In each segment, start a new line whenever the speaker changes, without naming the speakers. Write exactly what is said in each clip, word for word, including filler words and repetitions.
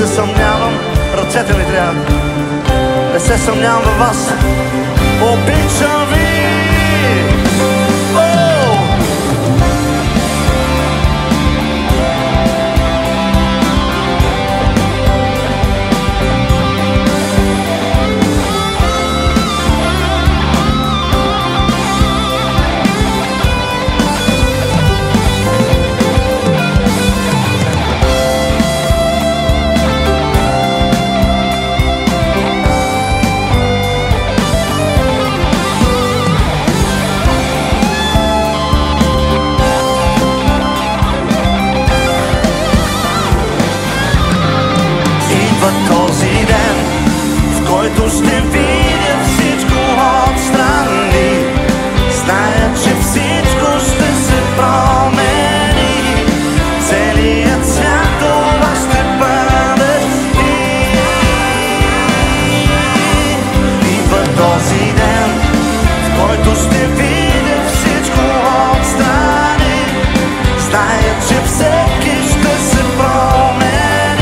се съмнявам, ръцете ми трябват. Не се съмнявам във вас. Обичам ви! Този ден, в който ще видя всичко отстрани, зная, че всичко ще се промени. Целият свят това ще бъдеш ти. Идва този ден, в който ще видя всичко отстрани, зная, че всеки ще се промени.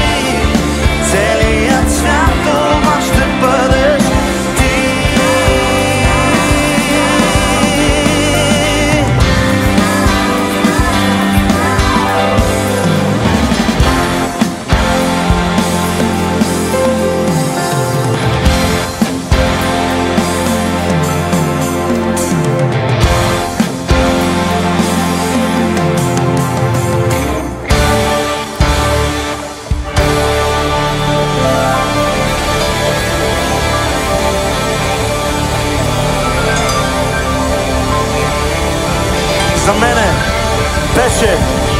За мене беше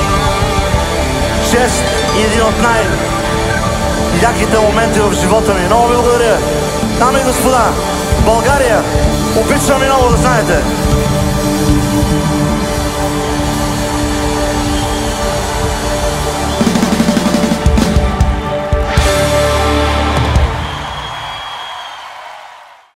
чест и един от най-яките моменти в живота ми. Много ви благодаря. Дами и господа, България, обичам ви много, да знаете.